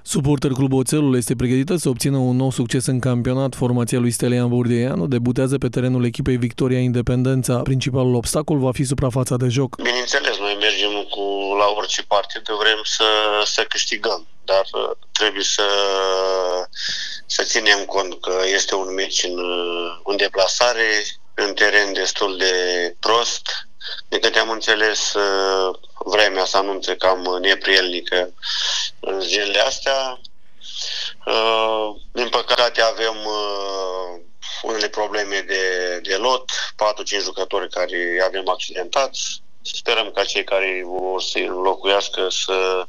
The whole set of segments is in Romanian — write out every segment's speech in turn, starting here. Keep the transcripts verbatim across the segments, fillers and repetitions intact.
Suporter Clubul Oțelul este pregătită să obțină un nou succes în campionat. Formația lui Stelian Burdeianu debutează pe terenul echipei Victoria Independența. Principalul obstacol va fi suprafața de joc. Bineînțeles, noi mergem cu la orice partidă, vrem să, să câștigăm, dar trebuie să, să ținem cont că este un meci în, în deplasare, în teren destul de prost. De câte am înțeles, vremea se anunță cam neprielnică în zilele astea. Din păcate avem unele probleme de, de lot, patru cinci jucători care avem accidentați. Sperăm ca cei care vor să înlocuiască să,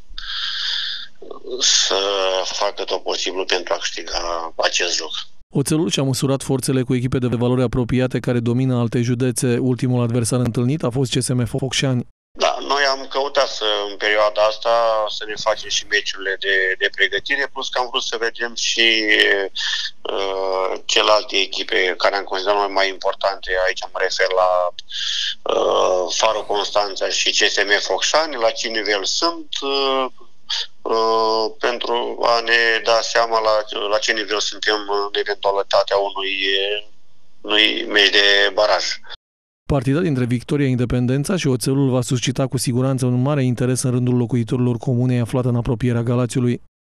să facă tot posibilul pentru a câștiga acest joc. Oțelul și-a măsurat forțele cu echipe de valori apropiate care domină alte județe. Ultimul adversar întâlnit a fost C S M Focșani. Da, noi am căutat să, în perioada asta să ne facem și meciurile de, de pregătire, plus că am vrut să vedem și uh, celelalte echipe care am considerat noi mai importante. Aici mă refer la uh, Faro Constanța și C S M Focșani, la ce nivel sunt, uh, uh, pentru a ne da seama la, la ce nivel suntem în eventualitatea unui, unui meci de baraj. Partida dintre Victoria Independența și Oțelul va suscita cu siguranță un mare interes în rândul locuitorilor comunei aflată în apropierea Galațiului.